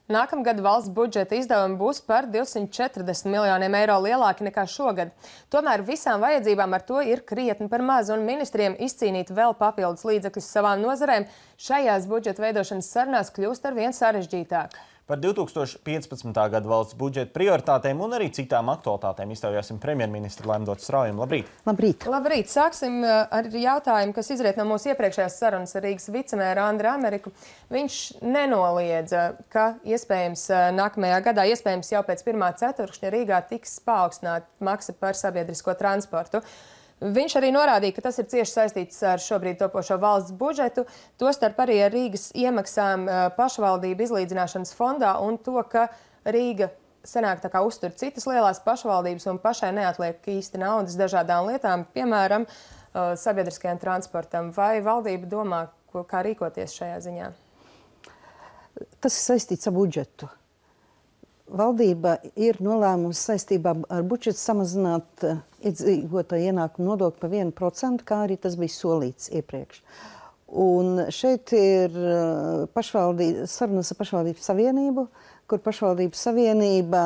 Nākamgad valsts budžeta izdevumi būs par 240 miljoniem eiro lielāki nekā šogad. Tomēr visām vajadzībām ar to ir krietni par maz, un ministriem izcīnīt vēl papildus līdzekļus savām nozarēm šajās budžeta veidošanas sarunās kļūst arvien sarežģītāk. Par 2015. gada valsts budžeta prioritātēm un arī citām aktualitātēm iztaujāsim premjerministru Laimdotu Straujumu. Labrīt! Labrīt! Labrīt! Sāksim ar jautājumu, kas izriet no mūsu iepriekšējās sarunas ar Rīgas vicemēru Andru Ameriku. Viņš nenoliedza, ka iespējams nākamajā gadā, iespējams jau pēc pirmā ceturkšņa Rīgā tiks paaugstināta maksa par sabiedrisko transportu. Viņš arī norādīja, ka tas ir cieši saistīts ar šobrīd topošo valsts budžetu, tostarp arī ar Rīgas iemaksām pašvaldību izlīdzināšanas fondā un to, ka Rīga senāk tā kā uztur citas lielās pašvaldības un pašai neatliek īsti naudas dažādām lietām, piemēram, sabiedriskajam transportam. Vai valdība domā, kā rīkoties šajā ziņā? Tas ir saistīts ar budžetu. Valdība ir nolēmusi saistībā ar budžetu samazināt iedzīvotāju ienākumu nodokli par 1%, kā arī tas bija solīts iepriekš. Un šeit ir sarunas ar pašvaldību savienību, kur pašvaldību savienība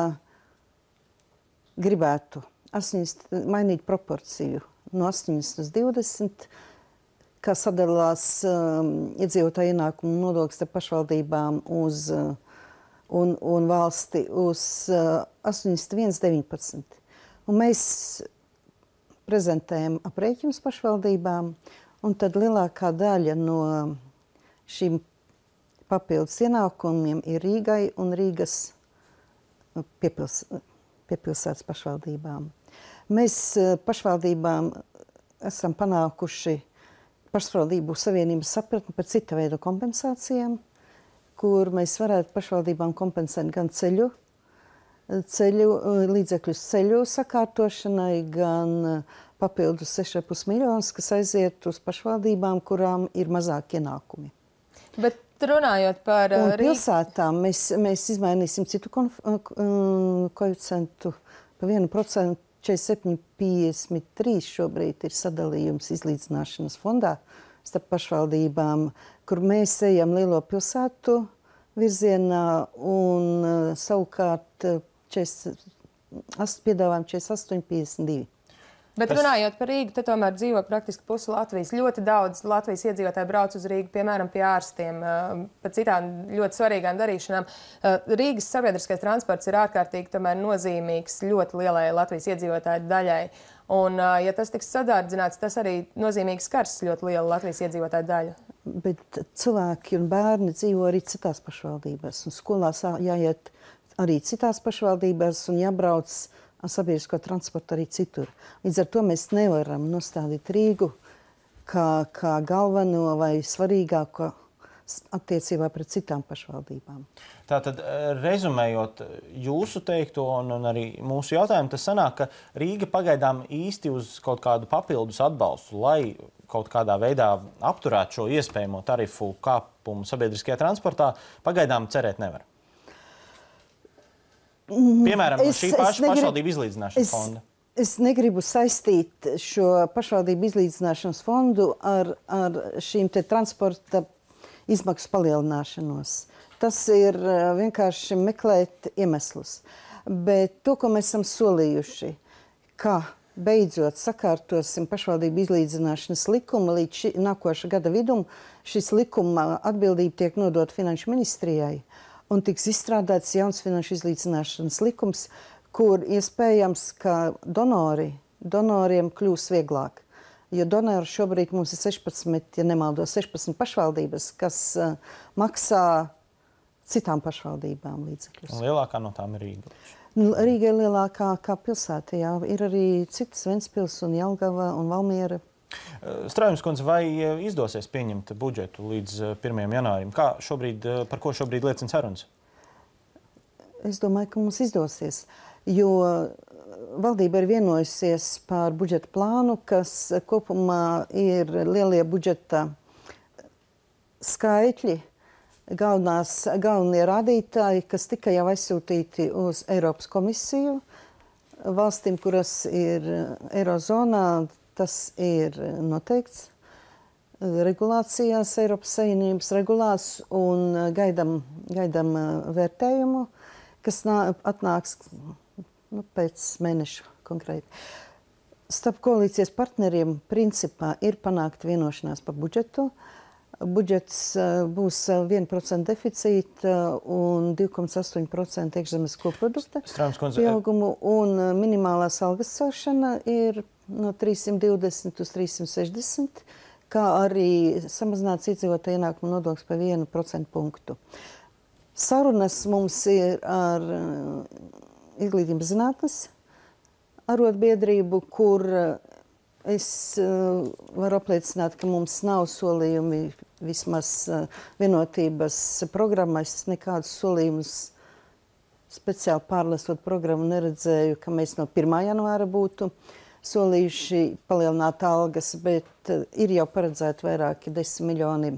gribētu mainīt proporciju no 80 uz 20, kā sadalās iedzīvotāju ienākumu nodoklis ar pašvaldībām un valsti uz 81,19. Un mēs prezentējam aprēķinus pašvaldībām, un tad lielākā daļa no šīm papildus ienākumiem ir Rīgai un Rīgas piepilsētas pašvaldībām. Mēs pašvaldībām esam panākuši pašvaldību savienības sapratni par cita veida kompensācijām, kur mēs varētu pašvaldībām kompensēt gan līdzekļus ceļu sakārtošanai, gan papildus 6,5 miljonus, kas aiziet uz pašvaldībām, kurām ir mazāk ienākumi. Bet runājot par pilsētām, mēs izmainīsim citu koeficientu pa 1%, 47,53 šobrīd ir sadalījums izlīdzināšanas fondā starp pašvaldībām, kur mēs ejam lielo pilsētu virzienā un savukārt piedāvājam 48,52. Bet runājot par Rīgu, te tomēr dzīvo praktiski pusi Latvijas. Ļoti daudz Latvijas iedzīvotāji brauc uz Rīgu, piemēram, pie ārstiem, pa citām ļoti svarīgām darīšanām. Rīgas sabiedriskais transports ir ārkārtīgi tomēr nozīmīgs ļoti lielai Latvijas iedzīvotāju daļai. Un, ja tas tiks sadārdzināts, tas arī nozīmīgi skars ļoti lielu Latvijas iedzīvotāju daļu. Bet cilvēki un bērni dzīvo arī citās pašvaldībās, un skolās jāiet arī citās pašvaldībās un jābrauc ar sabiedrisko transportu arī citur. Līdz ar to mēs nevaram nostādīt Rīgu kā galveno vai svarīgāko attiecībā pret citām pašvaldībām. Tātad, rezumējot jūsu teikto un arī mūsu jautājumu, tas sanāk, ka Rīga pagaidām īsti uz kaut kādu papildus atbalstu, lai kaut kādā veidā apturētu šo iespējamo tarifu kāpumu sabiedriskajā transportā, pagaidām cerēt nevar. Piemēram, šī pašvaldību izlīdzināšanas fonda. Es negribu saistīt šo pašvaldību izlīdzināšanas fondu ar šīm te transporta izmaksu palielināšanos. Tas ir vienkārši meklēt iemeslus. Bet to, ko mēs esam solījuši, ka beidzot sakārtosim pašvaldību izlīdzināšanas likumu līdz nākošā gada vidum, šis likuma atbildība tiek nodota Finanšu ministrijai un tiks izstrādāts jauns finanšu izlīdzināšanas likums, kur iespējams, ka donoriem kļūs vieglāk. Jo donori šobrīd mums ir 16, ja nemaldos, 16 pašvaldības, kas maksā citām pašvaldībām līdzekļus. Un lielākā no tām ir Rīga. Rīga ir lielākā kā pilsēta, jā. Ir arī citas Ventspils un Jelgava un Valmiera. Straujums kundze, vai izdosies pieņemt budžetu līdz 1. janvārim? Par ko šobrīd liecina sarunas? Es domāju, ka mums izdosies, jo valdība ir vienojusies par budžeta plānu, kas kopumā ir lielie budžeta skaitļi, galvenie rādītāji, kas tika jau aizsūtīti uz Eiropas komisiju. Valstīm, kuras ir Eirozonā, tas ir noteikts. regulācijās, Eiropas Savienības regulās un gaidam vērtējumu, kas atnāks pēc mēneša konkrēti. Starp koalīcijas partneriem principā ir panākt vienošanās par budžetu. Budžets būs 1% deficīta un 2,8% iekšzemes koprodukta pieaugumu, un minimālās algas celšana ir no 320 uz 360, kā arī samazināts iedzīvotāju ienākumu nodoklis par 1% punktu. Sarunas mums ir ar Izglītības zinātnes arotbiedrību, kur es varu apliecināt, ka mums nav solījumi vismaz vienotības programmās, nekādus solījumus speciāli pārlasot programmu neredzēju, ka mēs no 1. janvāra būtu solījuši palielināt algas, bet ir jau paredzēti vairāki 10 miljoni,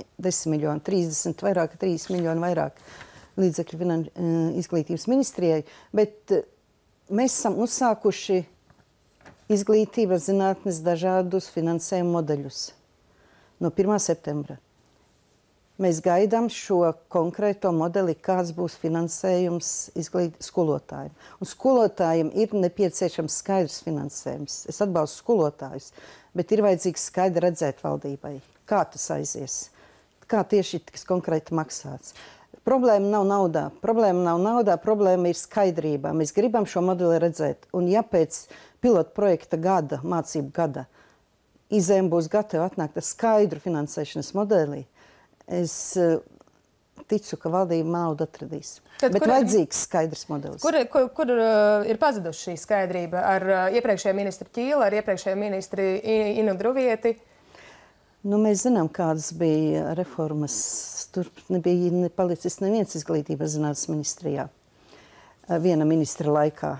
30, vairāk 3 miljoni vairāk līdzekļu izglītības ministrijai, bet mēs esam uzsākuši izglītības zinātnes dažādus finansējuma modeļus no 1. septembra. Mēs gaidām šo konkrēto modeli, kāds būs finansējums skolotājiem. Un skolotājiem ir nepieciešams skaidrs finansējums. Es atbalstu skolotājus, bet ir vajadzīgs skaidri redzēt valdībai, kā tas aizies, kā tieši tiks konkrēti maksāts. Problēma nav naudā, problēma ir skaidrībā. Mēs gribam šo modeli redzēt. Un ja pēc pilotu projekta gada, mācību gada, izējumi būs gatavi atnākt ar skaidru finansēšanas modeli, es ticu, ka valdība naudu atradīs. Bet vajadzīgs skaidrs modelis. Kur ir pazuduši šī skaidrība? Ar iepriekšējo ministru Ķīlu, ar iepriekšējo ministru Inu Druvieti? Mēs zinām, kādas bija reformas. Tur nebija palicis neviens izglītības zinātnes ministrijā viena ministra laikā.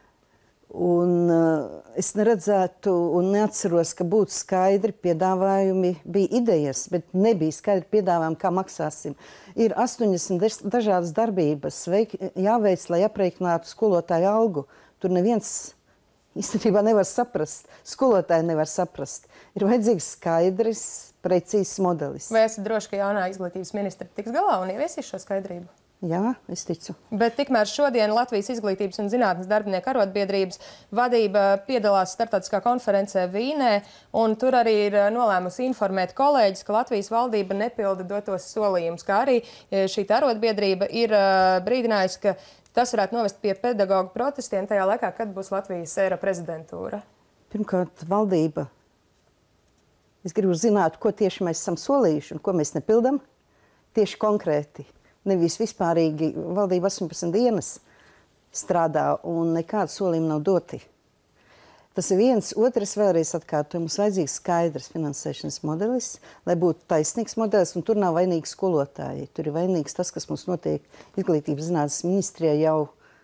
Un es neredzētu un neatceros, ka būtu skaidri piedāvājumi, bija idejas, bet nebija skaidri piedāvājumi, kā maksāsim. Ir 80 dažādas darbības jāveic, lai aprēķinātu skolotāju algu. Tur neviens īstenībā nevar saprast, skolotāji nevar saprast. Ir vajadzīgs skaidrs, precīzs modelis. Vai esat droši, ka jaunā izglītības ministra tiks galā un ieviesīs šo skaidrību? Jā, es ticu. Bet tikmēr šodien Latvijas izglītības un zinātnes darbinieku arotbiedrības vadība piedalās starptautiskā konferencē Vīnē, un tur arī ir nolēmusi informēt kolēģis, ka Latvijas valdība nepilda dotos solījumus, kā arī šī arotbiedrība ir brīdinājusi, ka tas varētu novest pie pedagoģu protestiem tajā laikā, kad būs Latvijas prezidentūra. Pirmkārt, valdība. Es gribu zināt, ko tieši mēs esam solījuši un ko mēs nepildam. Tieši konkrēti. Nevis vispārīgi valdība 18 dienas strādā un nekādu solījumu nav doti. Tas ir viens. Otrs vēlreiz atkārtoju, mums vajadzīgs skaidrs finansēšanas modelis, lai būtu taisnīgs modelis, un tur nav vainīgi skolotāji. Tur ir vainīgs tas, kas mums notiek Izglītības zinātnes ministrijā jau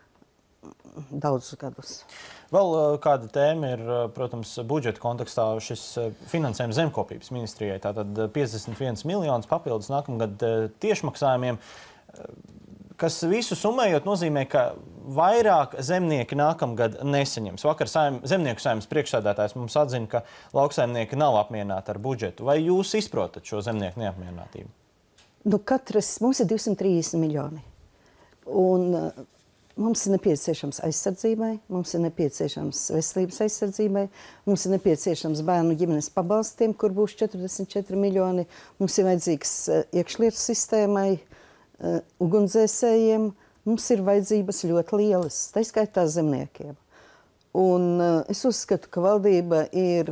daudzus gadus. Vēl kāda tēma ir, protams, budžeta kontekstā šis finansējums zemkopības ministrijai. Tātad 51 miljonus papildus nākamgad tiešmaksājumiem, kas visu summējot nozīmē, ka vairāk zemnieki nākamgad nesaņems. Vakar zemnieku saimnes priekšsēdētājs mums atzina, ka lauksaimnieki nav apmierināti ar budžetu. Vai jūs izprotat šo zemnieku neapmierinātību? Mums ir 230 miljoni. Un mums ir nepieciešams aizsardzībai, mums ir nepieciešams veselības aizsardzībai, mums ir nepieciešams bērnu ģimenes pabalstiem, kur būs 44 miljoni, mums ir vajadzīgs iekšlietu sistēmai, ugunsdzēsējiem, mums ir vajadzības ļoti lielas, tā skaitā zemniekiem. Un es uzskatu, ka valdība ir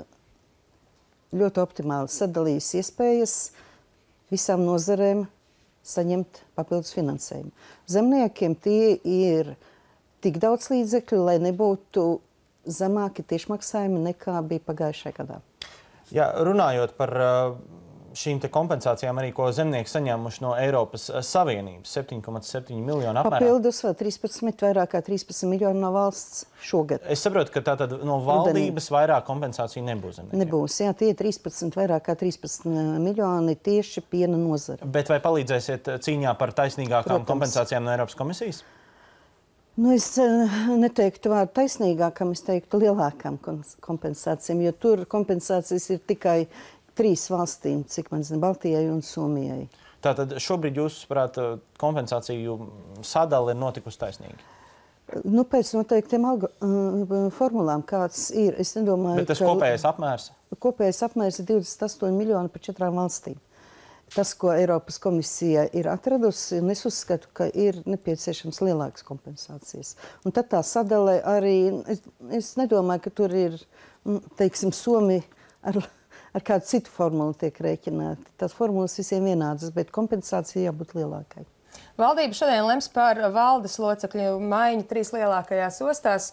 ļoti optimāli sadalījusi iespējas visām nozarēm saņemt papildus finansējumu. Zemniekiem tie ir tik daudz līdzekļu, lai nebūtu zemāki tiešmaksājumi nekā bija pagājušajā gadā. Jā, runājot par šīm te kompensācijām arī, ko zemnieki saņēmuši no Eiropas Savienības, 7,7 miljonu apmērā. Papildus vēl 13, vairāk kā 13 miljonu no valsts šogad. Es saprotu, ka tātad no valdības vairāk kompensāciju nebūs zemniekiem. Nebūs, jā, tie 13, vairāk kā 13 miljoni tieši piena nozara. Bet vai palīdzēsiet cīņā par taisnīgākām kompensācijām no Eiropas komisijas? Es neteiktu vārdu taisnīgākam, es teiktu lielākām kompensācijām, jo tur kompensācijas ir tikai 3 valstīm, cik man zina, Baltijai un Somijai. Tātad šobrīd jūs, prāt, kompensāciju sadale ir notikusi taisnīgi? Nu, pēc noteiktiem formulām, kāds ir. Es nedomāju, bet tas kopējais apmērs? Kopējais apmērs ir 28 miljoni par 4 valstīm. Tas, ko Eiropas komisija ir atradusi, un es uzskatu, ka ir nepieciešams lielākas kompensācijas. Un tad tā sadale arī, es nedomāju, ka tur ir, teiksim, Somi ar kādu citu formulu tiek rēķināti. Tās formulas visiem vienādas, bet kompensācija jābūt lielākai. Valdība šodien lems par valdes locekļu maiņu 3 lielākajās ostās.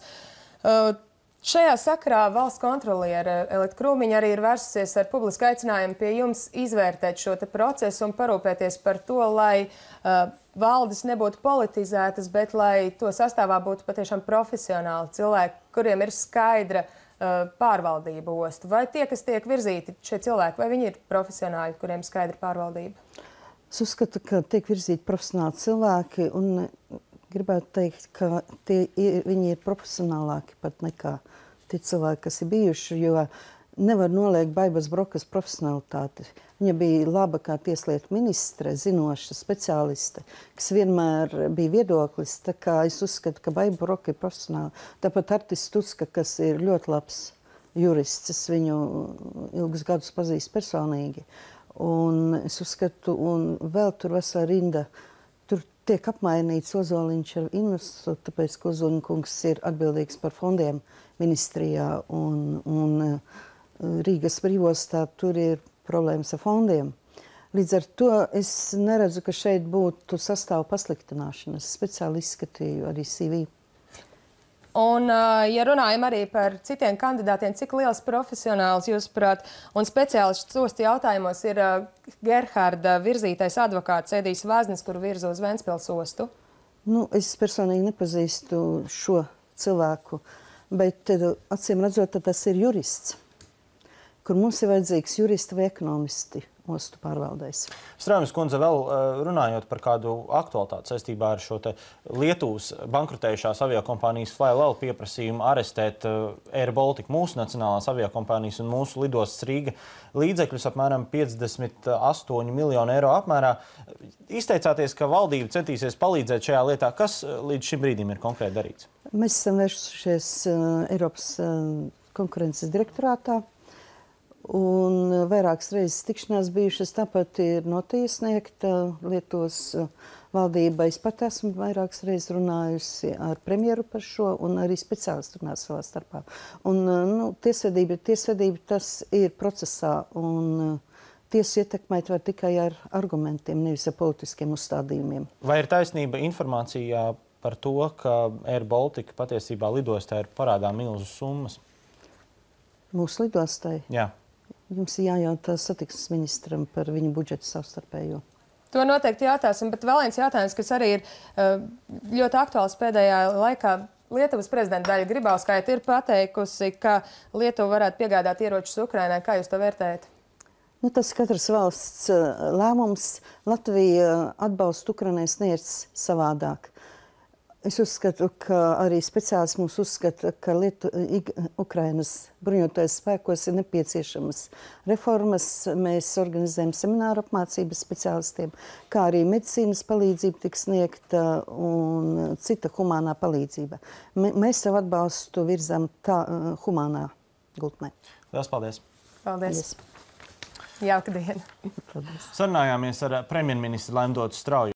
Šajā sakarā valsts kontroliere Elita Krūmiņa arī ir vērsusies ar publisku aicinājumu pie jums izvērtēt šo procesu un parūpēties par to, lai valdes nebūtu politizētas, bet lai to sastāvā būtu patiešām profesionāli cilvēki, kuriem ir skaidra pārvaldība ostu. Vai tie, kas tiek virzīti šie cilvēki, vai viņi ir profesionāļi, kuriem skaidra pārvaldība? Es uzskatu, ka tiek virzīti profesionāli cilvēki, un gribētu teikt, ka viņi ir profesionālāki pat nekā tie cilvēki, kas ir bijuši, jo nevar noliegt Baibas Brokas profesionalitāti. Viņa bija laba kā tieslietu ministre, zinoša speciāliste, kas vienmēr bija viedoklis, tā kā es uzskatu, ka Baiba Broka ir profesionāla. Tāpat Artis Tuska, kas ir ļoti labs jurists, es viņu ilgus gadus pazīstu personīgi. Un es uzskatu, un vēl tur vesela rinda, tur tiek apmainīts Ozoliņš ar Investu, tāpēc, ka Ozoliņkungs ir atbildīgs par fondiem ministrijā, un Rīgas brīvostā tur ir problēmas ar fondiem. Līdz ar to es neredzu, ka šeit būtu sastāvu pasliktināšanas. Speciāli izskatīju arī CV. Un, ja runājam arī par citiem kandidātiem, cik liels profesionāls, jūsuprāt, un speciālists ostu jautājumos ir Gerharda virzītais advokāts Edijs Vaznis, kuru virza uz Ventspils ostu? Nu, es personīgi nepazīstu šo cilvēku, bet acīm redzot, tas ir jurists, kur mums ir vajadzīgs juristi vai ekonomisti ostu pārvaldēs. Straumes kundze, vēl runājot par kādu aktualitāti saistībā ar šo te Lietuvas bankrotējušās aviokompānijas FlyLL pieprasījumu arestēt Air Baltica, mūsu nacionālās aviokompānijas un mūsu lidostas Rīga līdzekļus apmēram 58 miljonu eiro apmērā. Izteicāties, ka valdība centīsies palīdzēt šajā lietā. Kas līdz šim brīdim ir konkrēti darīts? Mēs esam vērsušies Eiropas konkurences direktorātā. Un vairākas reizes tikšanās bijušas, tāpat ir notiesniegta Lietuvas valdība. Es pat esmu vairākas reizes runājusi ar premjeru par šo, un arī speciālisti runā savā starpā. Un, tiesvedība, tas ir procesā, un tiesu ietekmēt var tikai ar argumentiem, nevis ar politiskiem uzstādījumiem. Vai ir taisnība informācijā par to, ka Air Baltica patiesībā lidostā ir parādā milzu summas? Mūsu lidostai? Jā. Jums ir jājautā satiksmes ministram par viņu budžetu savstarpējo. To noteikti jautāsim, bet vēl viens jautājums, kas arī ir ļoti aktuāls pēdējā laikā. Lietuvas prezidenta Daļa Grybauskaite ir pateikusi, ka Lietuva varētu piegādāt ieročus Ukrainai. Kā jūs to vērtējat? Tas katras valsts lēmums. Latvija atbalstu Ukrainai sniedz savādāk. Es uzskatu, ka arī speciālisti mums uzskata, ka Ukrainas bruņotais spēkos ir nepieciešamas reformas. Mēs organizējam semināru apmācības speciālistiem, kā arī medicīnas palīdzība tiks sniegta un cita humānā palīdzība. Mēs savu atbalstu virzam tā humānā gultnē. Lielas paldies! Paldies! Jauka diena! Paldies! Sarunājāmies ar premjerministru Laimdotu Strauju.